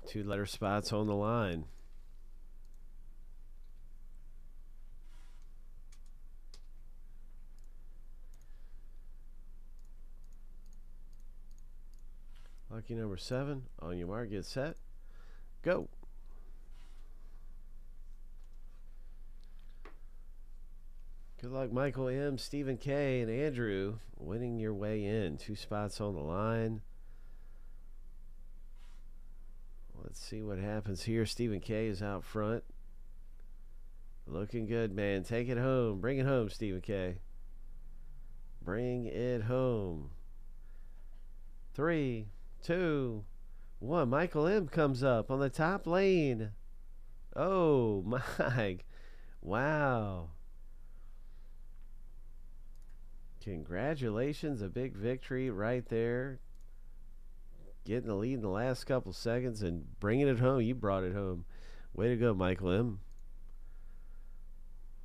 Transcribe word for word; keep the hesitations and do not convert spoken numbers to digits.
Two letter spots on the line. Lucky number seven. On your mark, get set, go. Good luck, Michael M., Stephen K., and Andrew, winning your way in. Two spots on the line. Let's see what happens here. Stephen K. is out front. Looking good, man. Take it home. Bring it home, Stephen K. Bring it home. Three, two, one. Michael M. comes up on the top lane. Oh, my. Wow. Congratulations. A big victory right there. Getting the lead in the last couple seconds and bringing it home. You brought it home. Way to go, Michael M.